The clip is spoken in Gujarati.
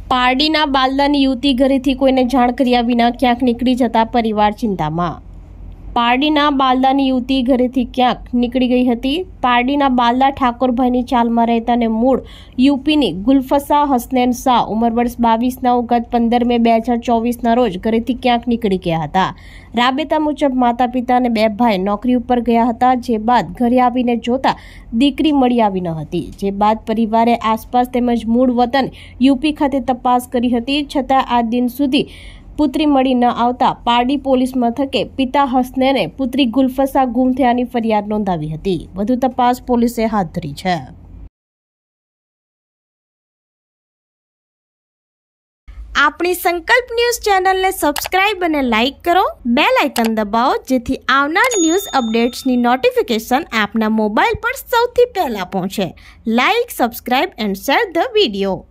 પારડીના બાલદાની યુવતી ઘરેથી કોઈને જાણ કર્યા વિના ક્યાંક નીકળી જતા પરિવાર ચિંતામાં। પારડીના બાલદાની યુવતી ઘરેથી ક્યાંક નીકળી ગઈ હતી। પારડીના બાલદા ઠાકોરભાઈની ચાલમાં રહેતા અને મૂળ યુપીની ગુલફસા હસનૈન શાહ ઉંમર વર્ષ 22 ગત 15 મે 2024 રોજ ઘરેથી ક્યાંક નીકળી ગયા હતા। રાબેતા મુજબ માતા પિતા અને 2 ભાઈ નોકરી ઉપર ગયા હતા, જે બાદ ઘરે આવીને જોતા દીકરી મળી આવી ન હતી, જે બાદ પરિવારે આસપાસ તેમજ મૂળ વતન યુપી ખાતે તપાસ કરી હતી, છતાં આ દિન સુધી પુત્રી મળી ન આવતા પારડી પોલીસ મથકે પિતા હસનૈને પુત્રી ગુલફસા ગુમ થયાની ફરિયાદ નોંધાવી હતી। વધુ તપાસ પોલીસે હાથ ધરી છે। આપણી સંકલ્પ ન્યૂઝ ચેનલને સબસ્ક્રાઇબ અને લાઇક કરો, બેલ આઇકન દબાવો, જેથી આવનાર ન્યૂઝ અપડેટ્સની નોટિફિકેશન આપના મોબાઈલ પર સૌથી પહેલા પહોંચે। Like, subscribe and share the video.